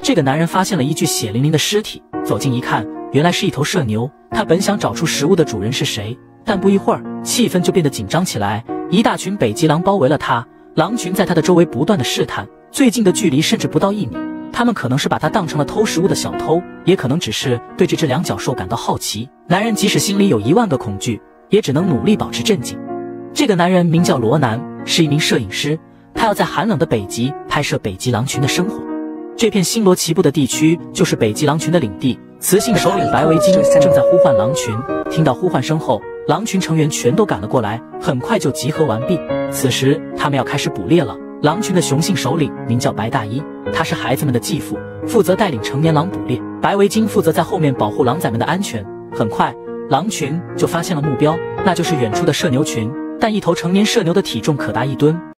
这个男人发现了一具血淋淋的尸体，走近一看，原来是一头射牛。他本想找出食物的主人是谁，但不一会儿，气氛就变得紧张起来。一大群北极狼包围了他，狼群在他的周围不断的试探，最近的距离甚至不到1米。他们可能是把他当成了偷食物的小偷，也可能只是对这只两脚兽感到好奇。男人即使心里有1万个恐惧，也只能努力保持镇静。这个男人名叫罗南，是一名摄影师，他要在寒冷的北极拍摄北极狼群的生活。这片星罗棋布的地区就是北极狼群的领地。雌性首领白围巾正在呼唤狼群，听到呼唤声后，狼群成员全都赶了过来，很快就集合完毕。此时他们要开始捕猎了。狼群的雄性首领名叫白大衣，他是孩子们的继父，负责带领成年狼捕猎。白围巾负责在后面保护狼崽们的安全。很快，狼群就发现了目标，那就是远处的射牛群。但一头成年射牛的体重可达1吨，